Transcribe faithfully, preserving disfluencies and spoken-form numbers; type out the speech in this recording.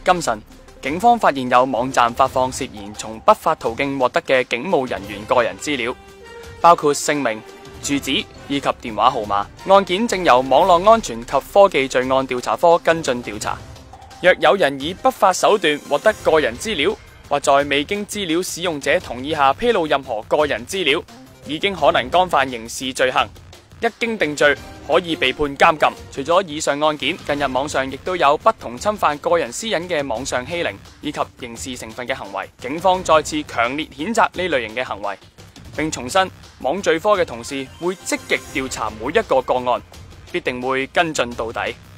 今晨，警方發現有網站發放涉嫌從不法途徑獲得嘅警務人員個人資料，包括姓名、住址以及電話號碼。案件正由網絡安全及科技罪案調查科跟進調查。若有人以不法手段獲得個人資料，或在未經資料使用者同意下披露任何個人資料，已經可能干犯刑事罪行。一經定罪，可以被判監禁。除咗以上案件，近日網上亦都有不同侵犯個人私隱嘅網上欺凌以及刑事成分嘅行為。警方再次強烈譴責呢類型嘅行為，並重申網罪科嘅同事會積極調查每一個個案，必定會跟進到底。